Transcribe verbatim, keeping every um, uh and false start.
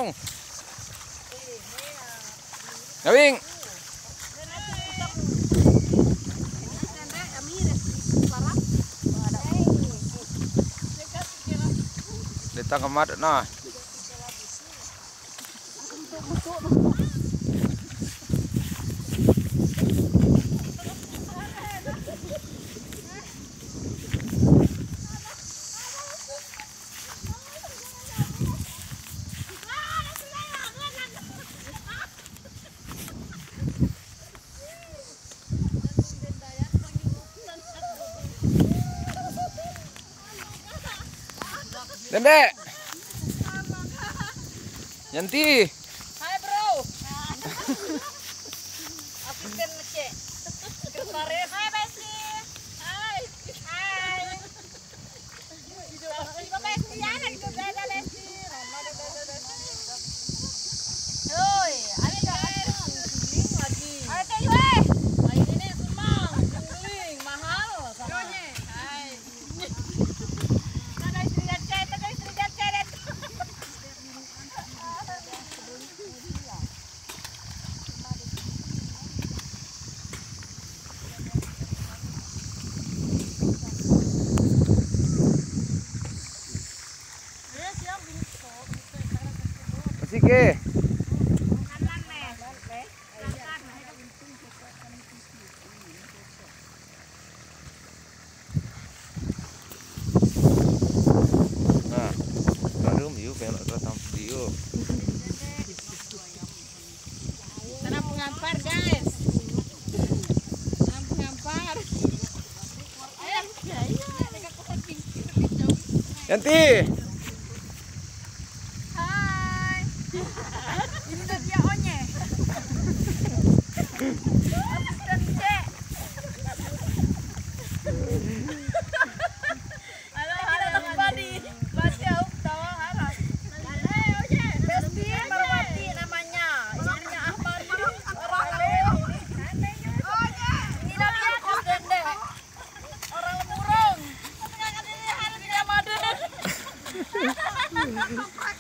Nong. Gawing. Kita kemat nah. Dendek. Yanti. Hai bro. Aku kan ngecek. Kemarin. Hai Besi. Hai. Hai. Ibu Besi ada di sana Besi. Oi, ada guys. Ling lagi. Ada yue. Lagi ini semang. Ling mahal. Jonya. Hai. Ada istri gace, ada istri gace. Sige. Nah, baru miu pengen rekam video. Sana pengampar guys. Sana pengampar. Ayo, ayo. Yanti. Ini tuh dia onye. Asisten C. Halo, halo Badi. Badi aku tahu harap. Halo, onye. Besti Marwati namanya. Istrinya Ahmad. Orang Leo. Onye. Ini dia kos dendek. Orang murung. Tapi kan ini hari dia madu.